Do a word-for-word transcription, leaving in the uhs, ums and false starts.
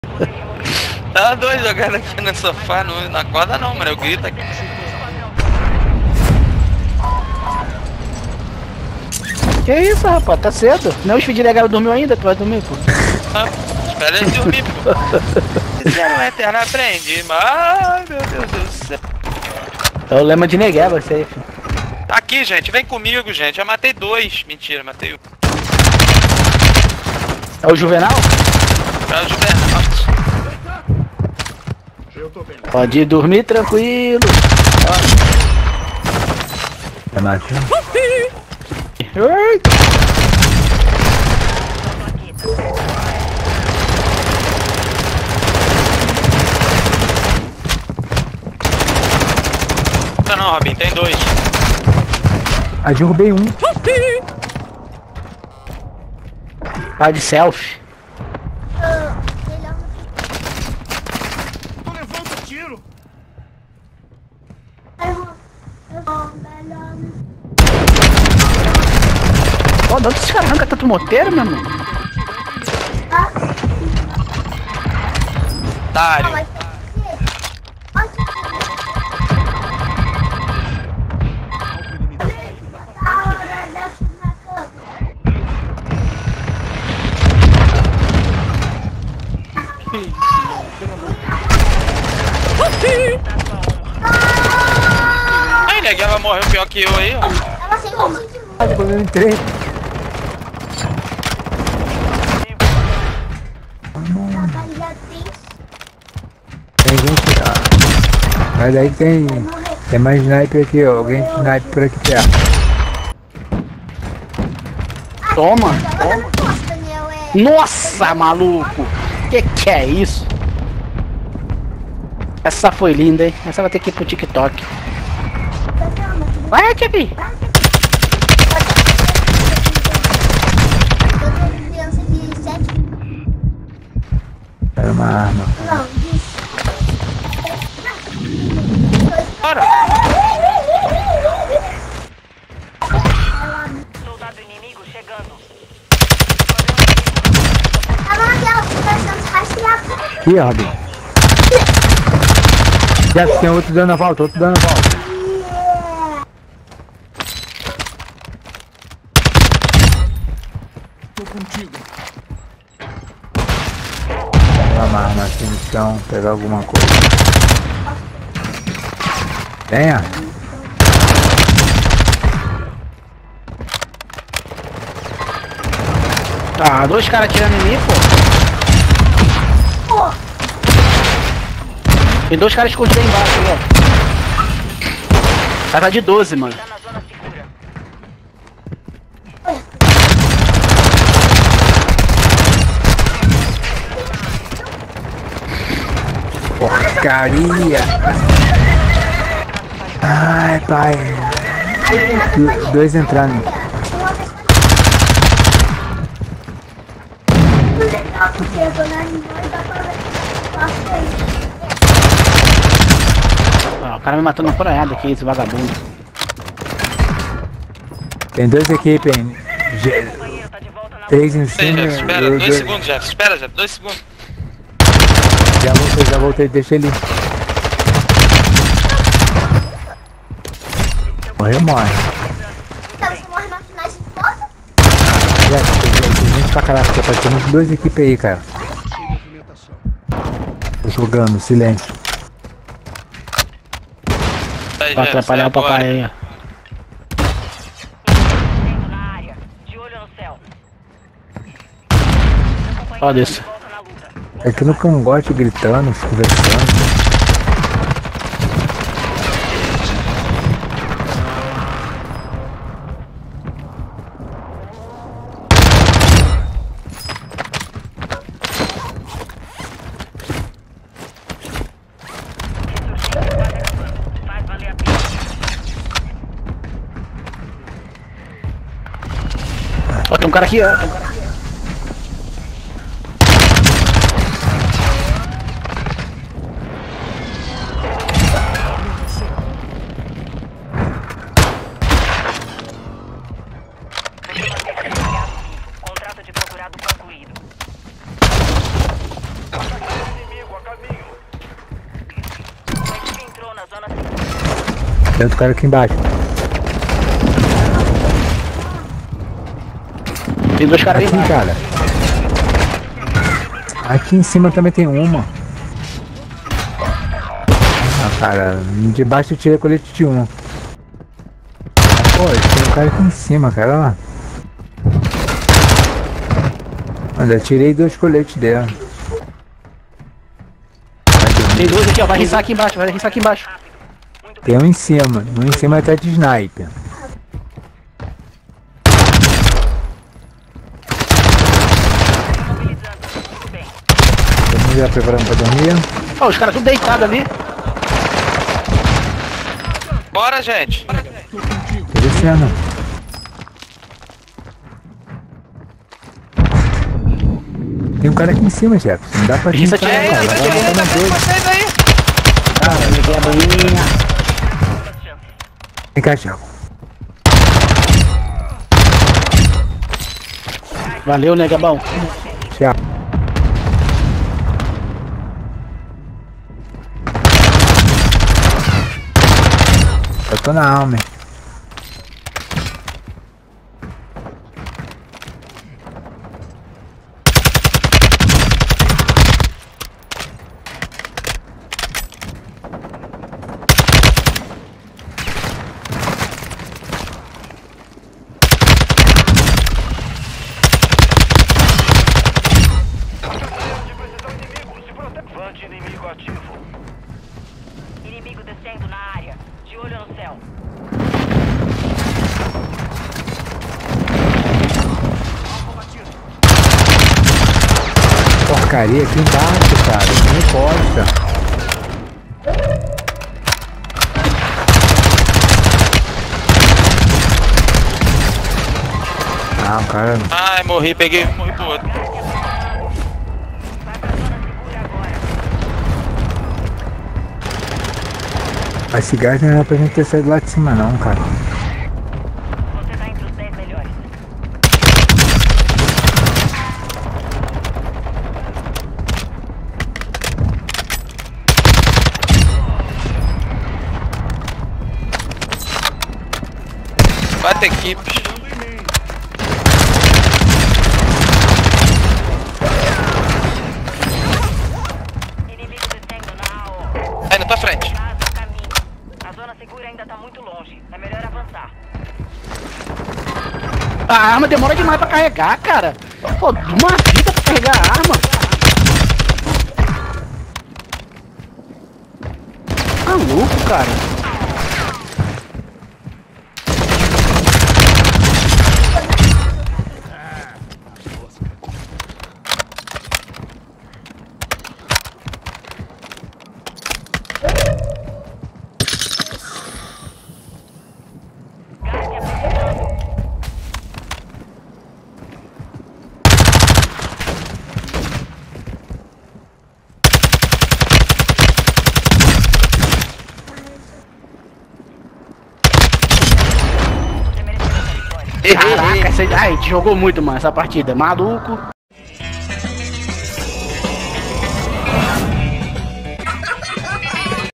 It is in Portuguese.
Tá dois jogando aqui no sofá, não, não acorda não, mano. Eu grito aqui. Que isso, rapaz? Tá cedo? Não, os filhos legal dormiu ainda? Tu vai dormir, pô? Ah, espera ele dormir, pô. Fizeram um eterno aprendi, mas... Ai, meu Deus do céu. É o lema de negar você aí, filho. Tá aqui, gente. Vem comigo, gente. Eu matei dois. Mentira, matei um. É o Juvenal? É o Juvenal. Pode ir dormir tranquilo. É macho. Oi. Não, não, Robin. Tem dois. Ah, derrubei um. Tá de selfie. Tô levando tiro. Pô, de onde esses caras arrancam tanto moteiro, meu irmão? Otário. Ai, neguinha vai morrer pior que eu aí, ó. Ah, depois eu entrei. Tem gente. Ah. Mas aí tem. Tem mais sniper aqui, ó. Alguém de sniper por aqui perto. Toma. Nossa, maluco. Que que é isso? Essa foi linda, hein? Essa vai ter que ir pro TikTok. Vai, Tibi. Era uma arma. Bora. Soldado inimigo chegando. Aqui, Robin. Já tem outro dando a volta, outro dando a volta. Tô contigo. Pegar uma arma aqui no chão, pegar alguma coisa. Venha. Ah, dois caras atirando em mim, pô. Tem dois caras escondidos aí embaixo, ó. Cara de doze, mano. Tá na zona segura. Porcaria. Ai, pai. Do, dois entrando. Ah, o cara me matou na poraiada aqui, esse vagabundo. Tem dois equipes, hein? Ge- Companheiro tá de volta na Três em Sei, cima. Jeff. Espera. eu- Dois dois- segundos, Jeff. Espera, Jeff. Dois segundos. Já voltei, já voltei, deixa ele. Morreu, morre. Já, tem, tem gente pra caralho, porque tem uns dois equipes aí, cara. Tô jogando, silêncio. Aí, Pra Jeff, atrapalhar o sai papai agora. aí, ó. Dentro na área. De olho no céu. Meu companheiro Ó, tá desse. de volta na luta. É que no cangote gritando, conversando. Faz valer a pena. Ó, tem um cara aqui, ó. Tem um cara aqui. Contrato de procurado concluído. Tem outro cara aqui embaixo. Tem dois caras aí, Aqui, mano. cara. Aqui em cima também tem uma. Ah, cara, debaixo eu tirei colete de um. Ah, pô, tem um cara aqui em cima, cara, ó. Olha, eu tirei dois coletes dela. Tem dois aqui, ó. Vai risar aqui embaixo, vai risar aqui embaixo. Tem um em cima, um em cima tá de sniper. Todo mundo já preparando pra dormir? Ó, os caras tudo deitados ali. Bora, gente. Tô descendo. Tem um cara aqui em cima, Jefferson. Não dá pra Isso tentar, aqui é- cara. isso Vai aqui é- botar na dois. Vocês aí. Cara, liguei a boinha. Vem cá, Thiago. Valeu, né, Gabão? Thiago. Eu tô na alma, hein. Vante inimigo ativo. Inimigo descendo na área. De olho no céu. Porcaria aqui embaixo, cara. Não encosta. Ah, o cara. Ai, morri, peguei, morri pro outro. Vai pra zona segura agora. Esse gás não era pra gente ter saído lá de cima, não, cara. Você tá entre os dez melhores. Quatro equipes. Inimigo descendo na A O. Aí na tua frente. Casa a caminho. A zona segura ainda tá muito longe. É melhor avançar. A arma demora demais pra carregar, cara. Pô, uma vida pra carregar a arma. Maluco, cara. Gás se aproximando. Você mereceu essa vitória. Caraca, essa... Ai, a gente jogou muito, mano, essa partida. Maluco.